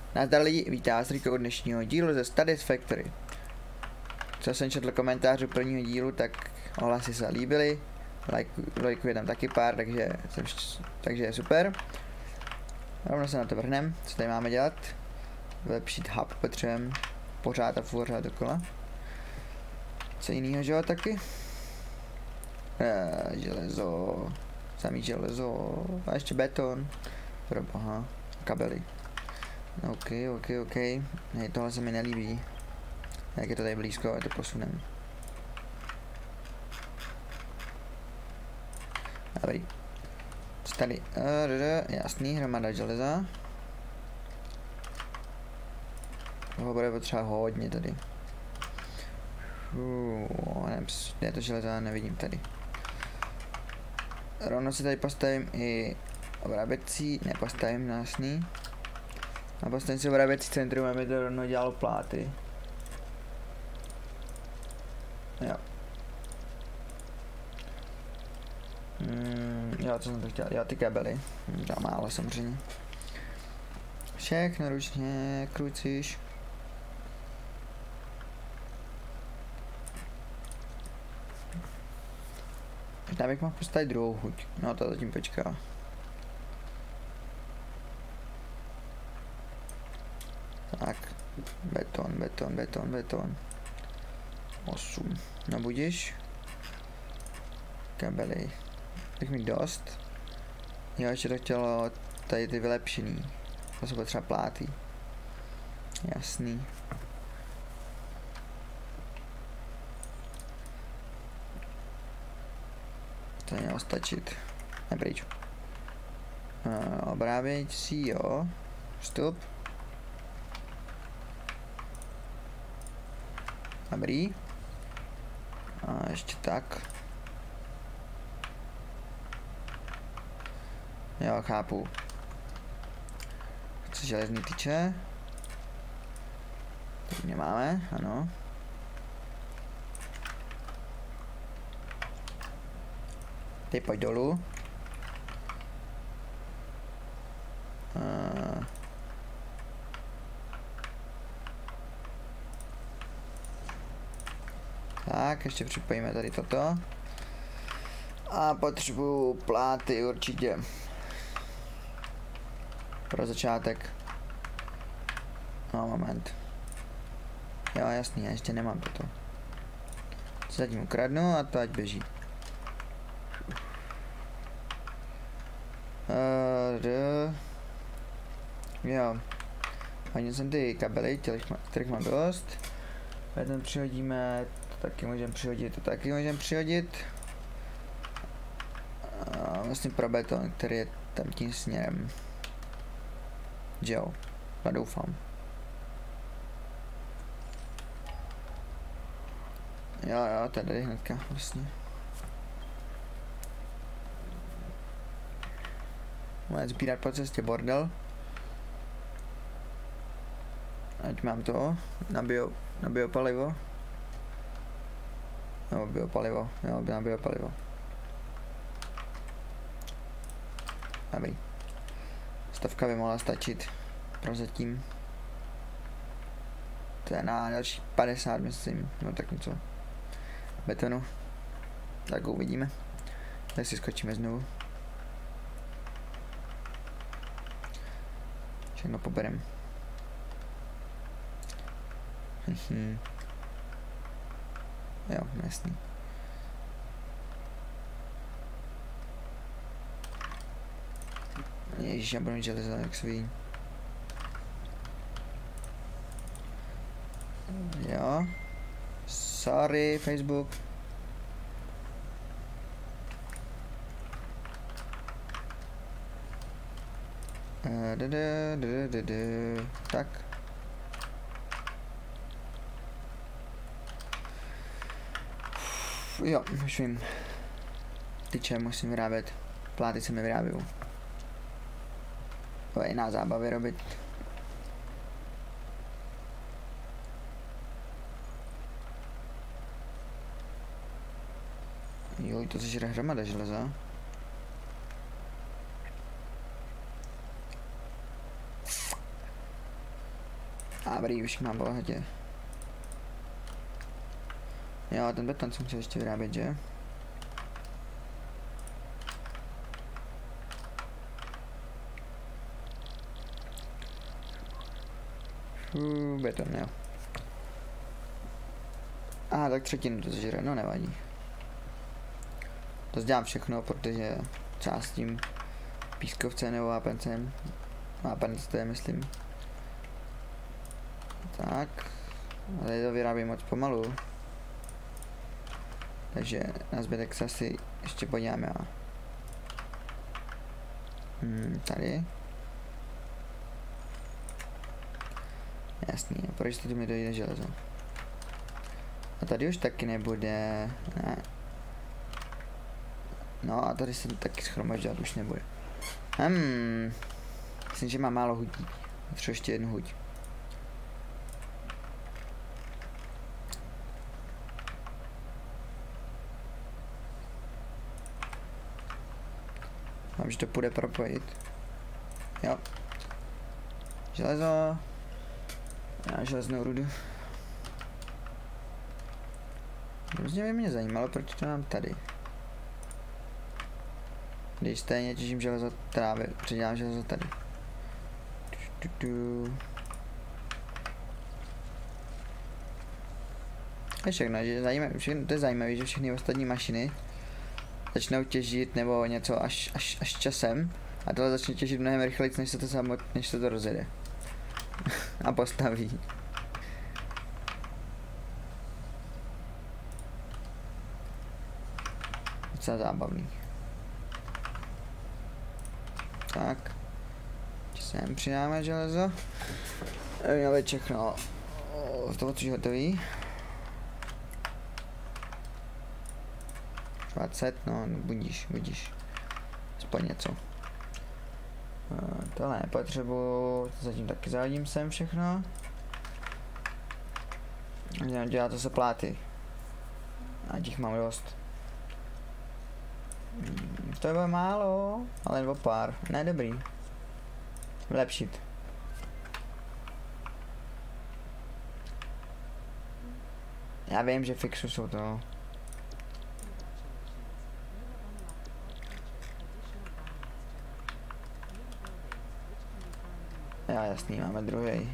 Nazdar lidi, vítá vás Riko od dnešního dílu ze Studies Factory. Co jsem četl komentářů prvního dílu, tak ohlasy se líbily. Lajkuje tam taky pár, takže je super. Rovno se na to vrhneme, co tady máme dělat. Vylepšit hub potřebujeme pořád a pořád dokola. Co jinýho, že jo, taky? Železo, samý železo a ještě beton. Proboha, kabely. OK. Ne, tohle se mi nelíbí. Jak je to tady blízko, je to posunem. Dobrý. Co tady? Jasný, hromada železa. Toho bude potřeba hodně tady. Ne, to železa nevidím tady. Rovno si tady postavím i obráběcí, nepostavím násný. A postavím si obráběcí centrum, aby to rovno dělalo pláty. Jo. Jo, co jsem to chtěl, jo, ty kabely. To málo samozřejmě. Všechno ručně krucíš. Možná bych mohl postavit druhou huť. No to zatím počká. Tak. Beton. 8. No budíš. Kabely. Tak mi dost. Jo, ještě to chtělo tady ty vylepšený. To jsou potřeba pláty. Jasný. To mělo stačit. Nepryč. Obrábějící, jo. Vstup. Dobrý. A ještě tak. Jo, chápu. Chci železný tyče. Tady nemáme, ano. Ty pojď dolů. Tak, ještě připojíme tady toto. A potřebuju pláty určitě. Pro začátek. No, moment. Jo, jasný, já ještě nemám toto. Zatím ukradnu a to ať běží. Jo. Hodně jsem ty kabely, kterých mám dost. Potom přihodíme, to taky můžeme přihodit. A vlastně pro beton, který je tam tím směrem. Že jo, já doufám. Jo, tady hnedka vlastně. Můžeme sbírat po cestě bordel. Ať mám to na biopalivo. Nebo biopalivo, jo, na biopalivo. Dobrý. 100 by mohla stačit prozatím. To je na další 50, myslím, no tak něco. Betonu. Tak uvidíme. Tak si skočíme znovu. Všechno poberem. Jo, jasný. Ježiš, já budu mít železo, jak se ví. Jo. Sorry, Facebook. Tak. Jo, už vím. Tyče musím vyrábět. Pláty se mi vyrábějí. To je jiná zábava vyrobit. Jo, to sežere hromada železa. Dobrý, už mám bohatě. Jo, ten beton jsem chtěl ještě vyrábět, že? Beton, jo. Tak třetinu to zžere, no nevadí. To dělám všechno, protože třeba s tím pískovcem nebo vápencem. Vápenec to je, myslím. Tak. Ale to vyrábím moc pomalu. Takže na zbytek se asi ještě podívám já. Tady. Jasný, a pro jistotu mi dojde železo. A tady už taky nebude, ne. No a tady se taky schromažďovat už nebude. Myslím, že má málo hutí. Potřebuji ještě jednu huť. Mám, že to půjde propojit. Jo. Železo. Já železnou rudu. Hrozně by mě zajímalo, proč to mám tady. Když stejně těžím železo, předělám železo tady. Je všechno, že to je zajímavé, že všechny ostatní mašiny začnou těžit nebo něco až časem a tohle začne těžit mnohem rychleji, než se to rozjede. A postaví. Docela zábavný. Tak. Sem přidáme železo. Měli všechno. To už hotový. 20, no budíš. Aspoň něco. Tohle nepotřebuji, zatím taky zahodím sem všechno. Dělá to se pláty. A těch mám dost. To je málo, ale nebo pár. Ne, dobrý. Vylepšit. Já vím, že fixu jsou to. Já jasný, máme druhý.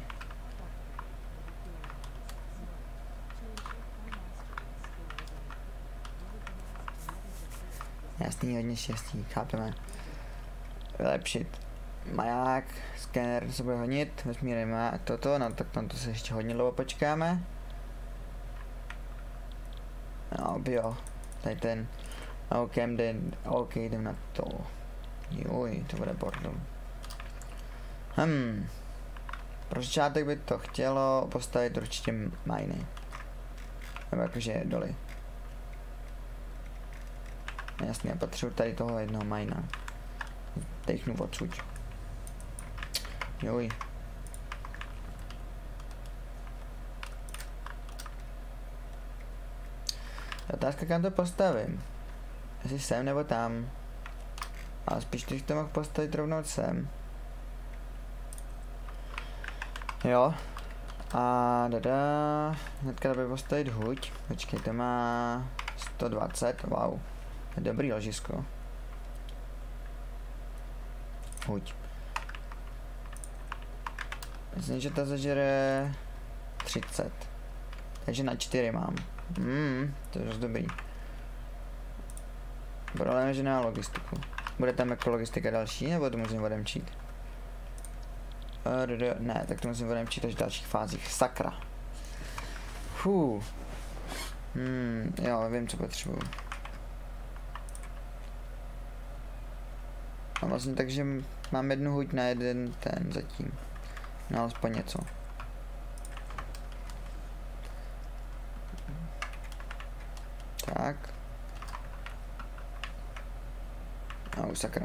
Jasný, hodně štěstí, chápeme. Vylepšit. Maják, skener se bude honit, vesmír má toto, no tak tam to se ještě hodně dlouho počkáme. No, jo, tady ten. OK, jdem na to. Joj, to bude bordel. Pro začátek by to chtělo postavit určitě miny. Nebo jakože doly. Jasně, potřebuji tady toho jednoho mina. Dechnu odsud. Joj. Otázka, kam to postavím. Jestli sem nebo tam. Ale spíš bych to mohl postavit rovnou sem. Jo. A hnedka by postavit huť. Počkej, to má 120, wow. To je dobrý ložisko. Huť. Myslím, že to zažere 30. Takže na 4 mám. To je dost dobrý. Problém je, že nemá logistiku. Bude tam jako logistika další, nebo to musím odemčít? Ne, tak to musím odemčít až v dalších fázích. Sakra. Jo, vím, co potřebuju. A vlastně takže mám jednu huť na jeden ten zatím. No alespoň něco. Tak. Sakra.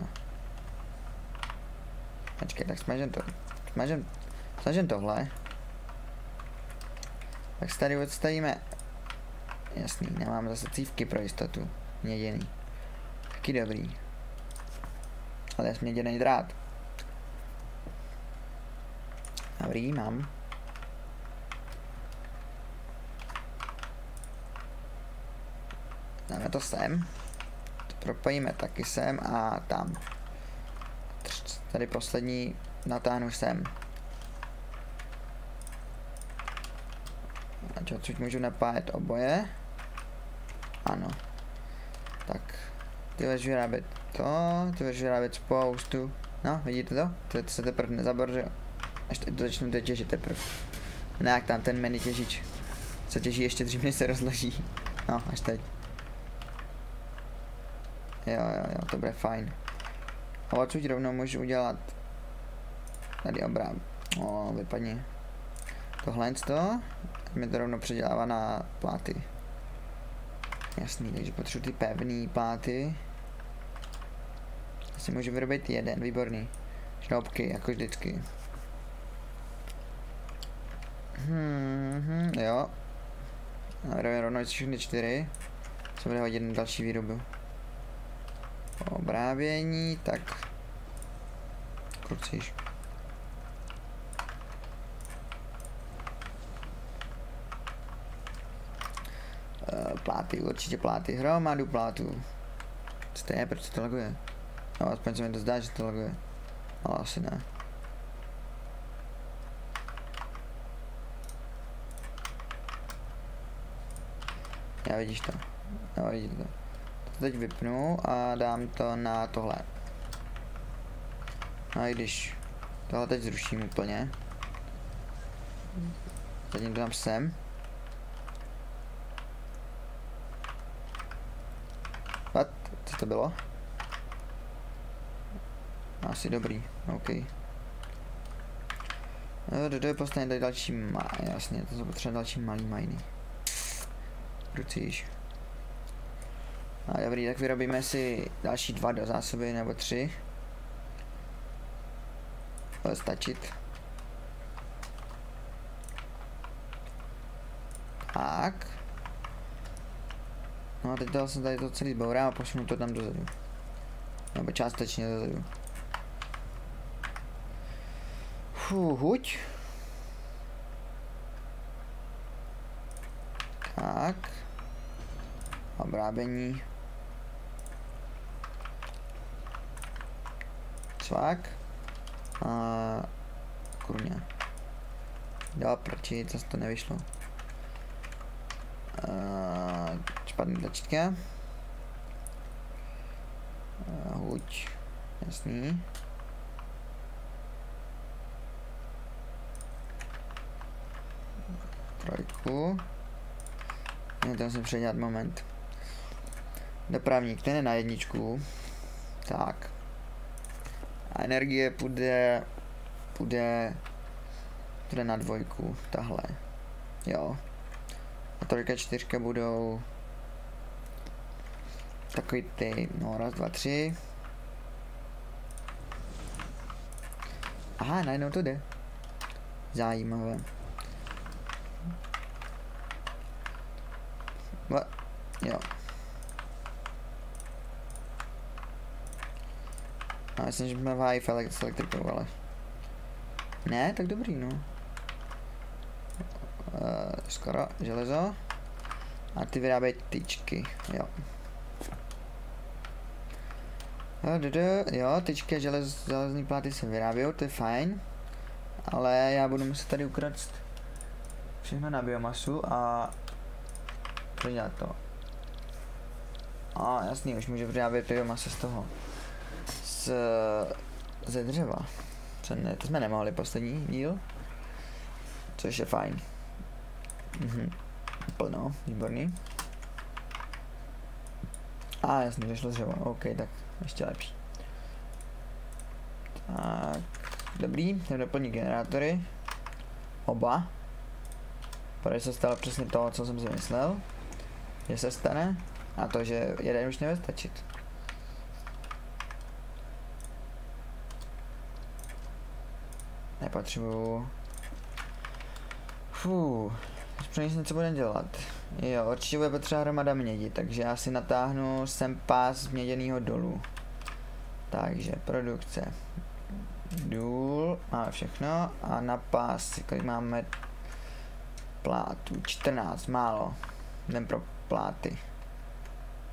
Počkej, tak smažem tohle. Tak se tady odstavíme. Jasný, nemáme zase cívky pro jistotu. Měděný. Taky dobrý. Ale měděný drát. Dobrý, mám. Dáme to sem. To propojíme taky sem a tam. Tady poslední natáhnu sem. A odsud můžu napájet oboje. Ano. Tak. Ty budeš vyrábět to, ty budeš vyrábět spoustu. No, vidíte to? To se teprve nezaboře. Až teď to začnu těžit teprve. Ne, jak tam ten mini těžič. Se těží ještě dřív, než se rozloží. No, až teď. Jo, to bude fajn. A odsud rovnou můžu udělat tady obrám. O, vypadně. Tohle to mi to rovnou předělává na pláty. Jasný, takže potřebuji ty pevné pláty. Asi můžu vyrobit jeden, výborný. Šroubky, jako vždycky. Jo. Vyrobím rovnou všechny 4. Co bude hodit na další výrobu. Obrábění, tak. Klucíš. Pláty, určitě pláty, hromadu plátů. Co to je, proč to laguje? No, aspoň se mi to zdá, že to laguje. Ale asi ne. Já vidíš to. Jo, vidíte to. To teď vypnu a dám to na tohle. No i když tohle teď zruším úplně. Zatím to dám sem. What? Co to bylo? Asi dobrý, OK. Postavím tady další jasně, to jsou potřeba další malý miny. Rucíš. A dobrý, tak vyrobíme si další 2 do zásoby, nebo 3. Bude stačit. Tak. No a teď dal jsem tady to celý zbourám a posunu to tam dozadu. Nebo částečně dozadu. Huď. Tak. Obrábění. Cvak. A kurňa. Do prči, zase to nevyšlo. Špatný tlačítka. Huď. Jasný. Trojku. Ne, to musím předělat moment. Dopravník, ten je na 1. Tak. A energie půjde na 2. Tahle. Jo. A 3, 4 budou takový ty, no 1, 2, 3. Aha, najednou to jde. Zajímavé. Jo. No, myslím, že jsme v háji s elektrikou, ale... Ne, tak dobrý, no. Skoro, železo. A ty vyráběj tyčky, jo. Jo, tyčky a železní pláty se vyrábějí, to je fajn. Ale já budu muset tady ukrást všechno na biomasu a předělat to. A jasný, už můžu vyrábět biomasu z toho. Ze dřeva. To jsme nemohli poslední díl. Což je fajn. Plno, výborný. Jasný, že šlo dřevo, OK, tak ještě lepší. Tak, dobrý, jdem doplnit generátory. Oba. Protože se stalo přesně to, co jsem si myslel, že se stane. A to, že jeden už nebude stačit. Nepotřebuju. Přemýšlím, co budeme dělat. Jo, určitě bude potřeba hromada mědi, takže já si natáhnu sem pás měděného dolů. Takže produkce. Důl, máme všechno. A na pás, kolik máme plátů? 14, málo. Jdem pro pláty.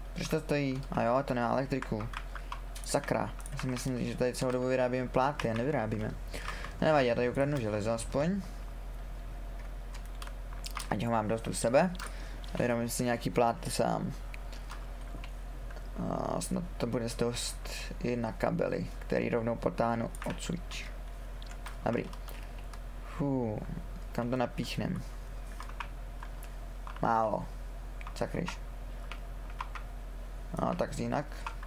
Proč to stojí? A jo, to nemá elektriku. Sakra. Já si myslím, že tady celou dobu vyrábíme pláty a nevyrábíme. Nevadí, já tady ukradnu železo aspoň. Ať ho mám dost u sebe. A vyrobím si nějaký pláty sám. A snad to bude dost i na kabely, který rovnou potáhnu odsud. Dobrý. Kam to napíchnem? Málo. Sakryš. No, tak jinak.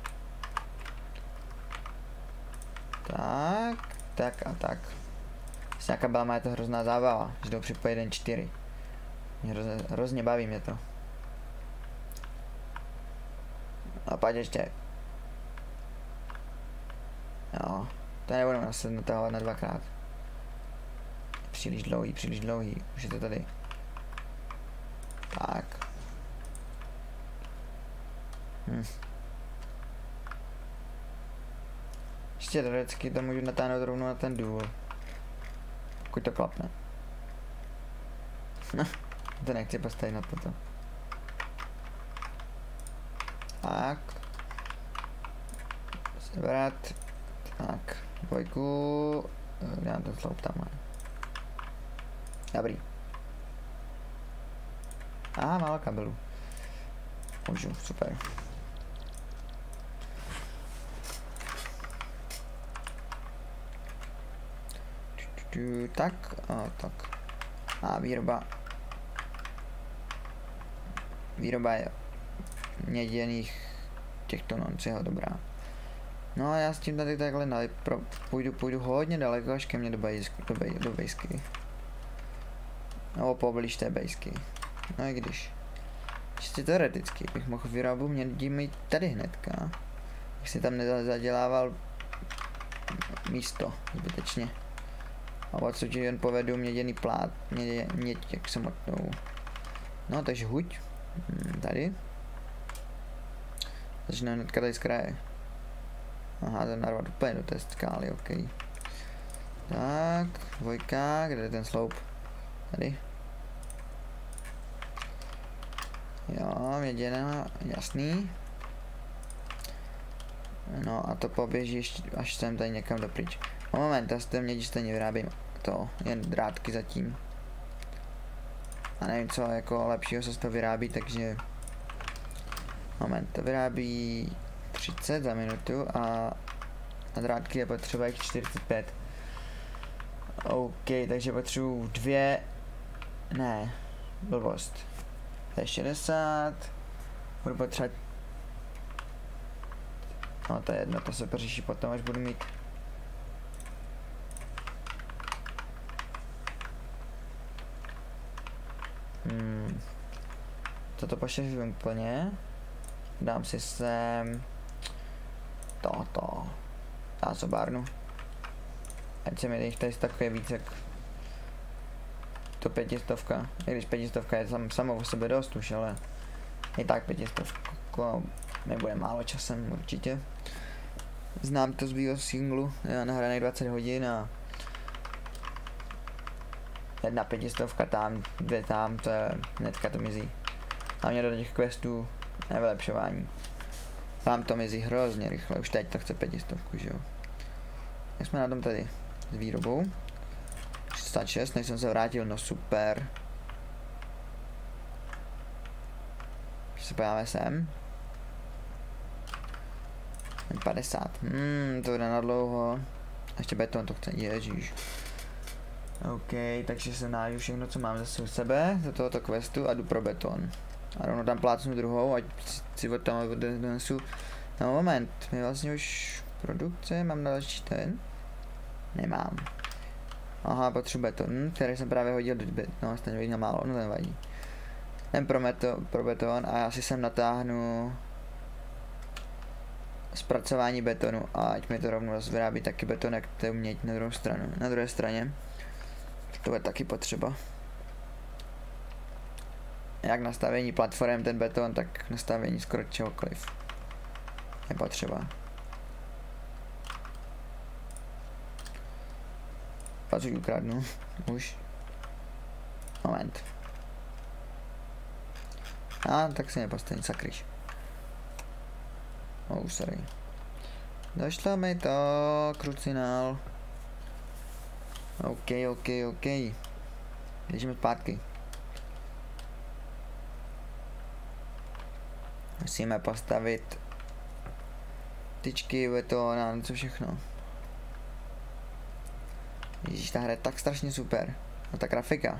Tak a tak. S nějaká kabelama je to hrozná zábava, že jdou připojit 1.4. Hrozně baví mě to. A pojď ještě. Jo, to nebudeme zase natahovat na dvakrát. Příliš dlouhý, už je to tady. Tak. Ještě teoreticky to můžu natáhnout rovnou na ten důl. Pokud to klapne. To nechci postavit na toto. Tak. Sebrat. Tak. Dvojku. Dám ten sloup tamhle. Dobrý. Aha, málo kabelů. Můžu, super. Tak, a tak. A výroba je měděných těchto nonceho dobrá. No a já s tím tady takhle půjdu hodně daleko až ke mně do bejsky. Nebo poblíž té bejsky. No i když. Čistě teoreticky bych mohl výrobu mědění mít tady hnedka. Bych si tam nezadělával místo zbytečně. A odsud jen povedu měděný plát, měď jak samotnou. No takže huď. Tady. Začne hnedka tady z kraje. Aha, ten narvat úplně do té skály, ok. Tak, dvojka, kde je ten sloup? Tady. Jo, měděná, jasný. No a to poběží ještě, až sem tady někam dopryč. Moment, já z té mědi stejně vyrábím to, jen drátky zatím. A nevím, co jako lepšího se z toho vyrábí, takže... Moment, to vyrábí 30 za minutu a na drátky je potřeba jich 45. OK, takže potřebuji 2... Ne, blbost. To je 60. Budu potřebovat... No to je jedno, to se pořeší potom, až budu mít... Toto pošetřím úplně. Dám si sem... Toto. Zásobárnu. Ať se mi jich tady takové víc jak... To 500. I když 500 je samo o sebe dost už, ale... I tak 500 nebude málo časem určitě. Znám to z bývalého singlu, já nahraných 20 hodin a... Jedna 500 tam, 2 tam, to je, hnedka to mizí. Hlavně do těch questů nevylepšování. Tam to mizí hrozně rychle, už teď to chce 500, že jo. Jak jsme na tom tady s výrobou? 66, než jsem se vrátil, no super. Když se podíváme sem. 50, to bude na dlouho. A ještě beton to chce, ježíš. OK, takže se nájdu všechno, co mám zase u sebe, do tohoto questu a jdu pro beton. A rovnou tam plácnu druhou, ať si od tam odnesu. No moment, my vlastně už produkce, mám další ten? Nemám. Aha, potřebuji beton, který jsem právě hodil do beton, no, stejně bych málo, no to nevadí. Ten pro beton a já si sem natáhnu zpracování betonu a ať mi to rovnou vyrábí taky beton, jak to umět na druhou stranu. Na druhé straně to je taky potřeba. Jak nastavení platform ten beton, tak nastavení skoro čehokoliv je potřeba. Pak už ukradnu. Už. Moment. A tak si nepostavím, sakryš. Oh, sorry. Došlo mi to, krucinál. OK. Běžíme zpátky. Musíme postavit tyčky, beton a něco všechno. Ježíš, ta hra je tak strašně super. A ta grafika.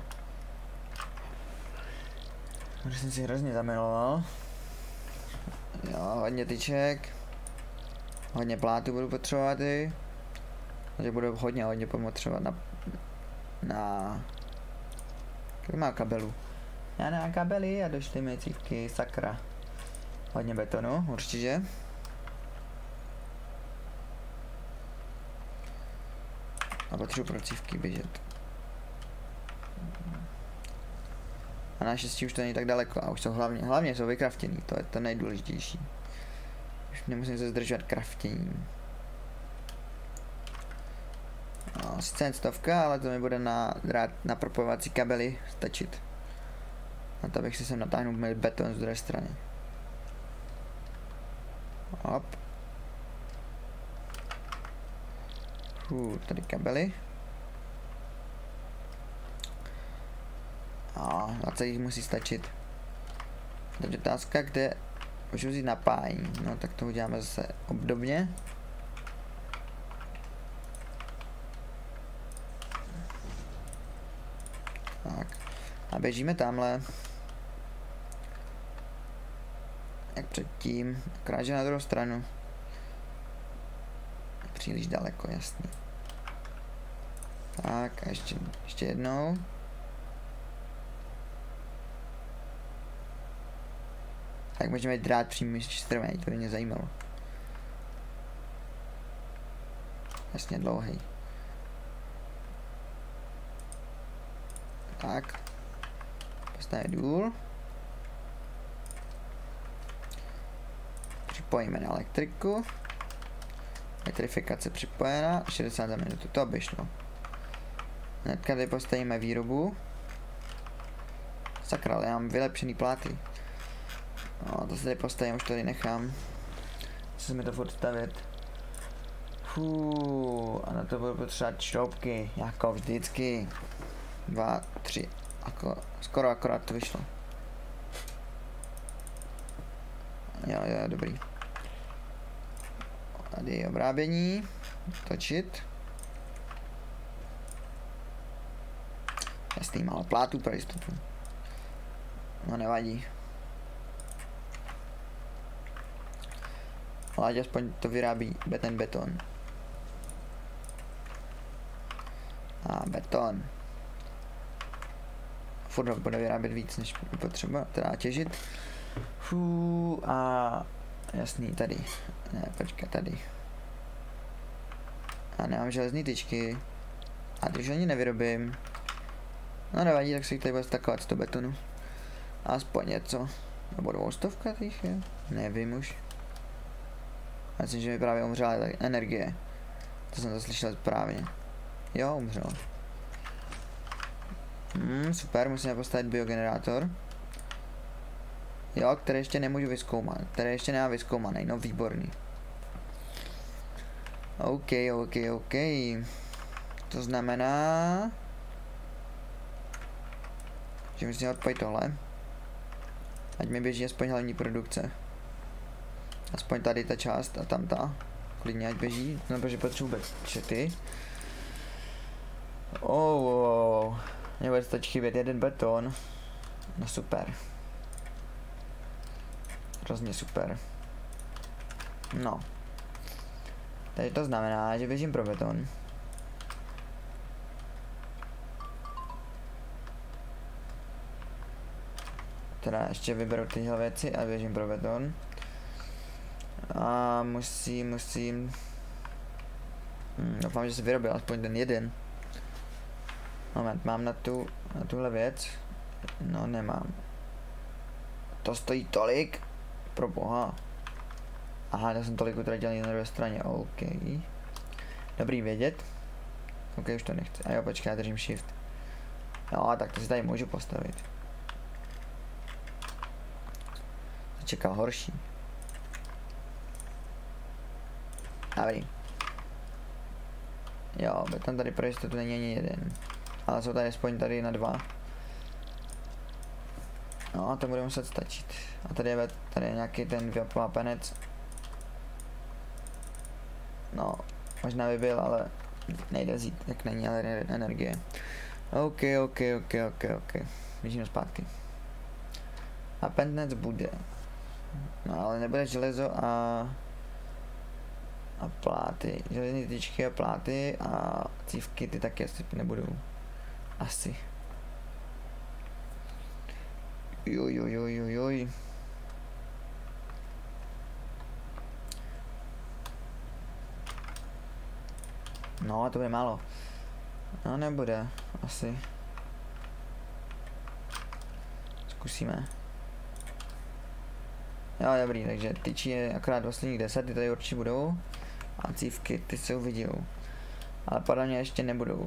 Už jsem si hrozně zamiloval. Jo, hodně tyček. Hodně plátů budu potřebovat i. Takže budu hodně potřebovat na kolik má kabelů? Já na kabely a došly mi cívky, sakra. Hodně betonu, určitě. A potřebuji pro cívky běžet. A naštěstí už to není tak daleko a už jsou hlavně jsou vykraftěný, to je to nejdůležitější. Už nemusím se zdržovat kraftěním. No, sice jen 100, ale to mi bude na propojovací kabely stačit. Na to bych si sem natáhnul beton z druhé strany. Hop. Tady kabely. A 20 jich musí stačit. Teď otázka, kde můžu vzít napájení. No tak to uděláme zase obdobně. Tak. A běžíme tamhle. Jak předtím. Akorát, že na druhou stranu. Příliš daleko, jasně. Tak a ještě jednou. Tak můžeme drát přímo strmej, to by mě zajímalo. Jasně dlouhý. Tak. Postavíme důl. Připojíme na elektriku. Elektrifikace připojena, 60 za minutu, to by šlo. Hnedka tady postavíme výrobu. Sakra, ale já mám vylepšený pláty. No, to se tady postavím, už tady nechám. Musíme to furt stavět. A na to budu potřebovat šroubky, jako vždycky. 2, 3, skoro akorát to vyšlo. Jo, dobrý. Tady je obrábění, točit. Jasný, málo plátů pro jistotu. No nevadí. Ale aspoň to vyrábí ten beton. A beton. Furt bude vyrábět víc, než potřeba, teda těžit. A jasný, tady. Ne, počkej, tady. A nemám železný tyčky. A když ani nevyrobím. No nevadí, tak si tady bude stakovat 100 betonu. Aspoň něco. Nebo 200 těch je? Nevím už. Myslím, že mi právě umřela energie. To jsem to slyšel správně. Jo, umřel. Super, musíme postavit biogenerátor. Jo, který ještě nemůžu vyzkoumat. Který ještě nemám vyzkoumaný, no výborný. OK. To znamená, že musím odpojit tohle. Ať mi běží aspoň hlavní produkce. Aspoň tady ta část a tam ta. Klidně ať běží, no protože potřebuji čety. Mě bude stačit chybět jeden beton. No super. Hrozně super. No. Takže to znamená, že běžím pro beton. Teda ještě vyberu tyhle věci a běžím pro beton. A musím... doufám, že se vyrobil aspoň ten jeden. Moment, mám na tuhle věc? No, nemám. To stojí tolik? Pro boha. Aha, já jsem tolik utratil na druhé straně, OK. Dobrý vědět. OK, už to nechci. A jo, počkej, já držím shift. No, tak to si tady můžu postavit. To čeká horší. Dobrý. Jo, beton tady pro jistotu není ani jeden. Ale jsou tady aspoň tady na 2. No a to bude muset stačit. A tady je nějaký ten vápenec. No, možná by byl, ale nejde vzít, jak není ale energie. OK. Běžíme zpátky. A penec bude. No ale nebude železo a pláty. Železné tyčky a pláty a cívky ty taky asi nebudou. Asi. Joj. No, to bude málo. No, nebude, asi. Zkusíme. Jo, dobrý, takže tyčí je akorát posledních 10, ty tady určitě budou. A cívky, ty se uvidí. Ale podle mě ještě nebudou.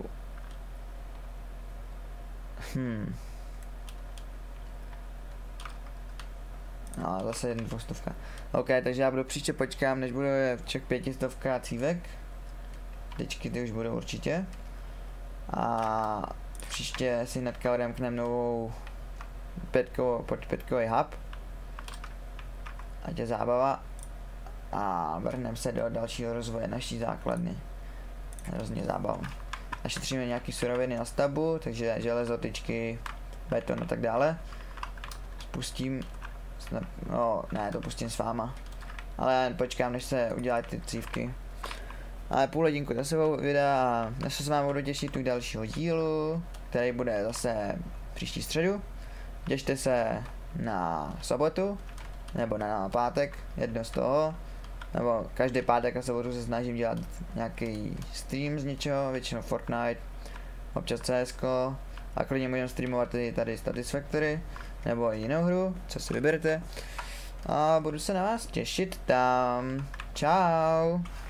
No, zase 200. OK, takže já budu příště počkám, než bude však 500 cívek. Tyčky ty už budou určitě. A příště si hnedka odemkneme novou 5kový hub. Ať je zábava. A vrhneme se do dalšího rozvoje naší základny. Hrozně zábavu. Našetříme nějaký suroviny na stavbu, takže železo, tyčky, beton a tak dále. Spustím. No, ne, to pustím s váma. Ale počkám, než se udělají ty cívky. Ale půl hodinku za sebou videa a já se s vámi budu těšit u dalšího dílu, který bude zase příští středu. Těšte se na sobotu, nebo na pátek, jedno z toho. Nebo každý pátek a sobotu se snažím dělat nějaký stream z něčeho, většinou Fortnite, občas CSko. A klidně můžeme streamovat tady Satisfactory, nebo jinou hru, co si vyberete. A budu se na vás těšit tam. Čau.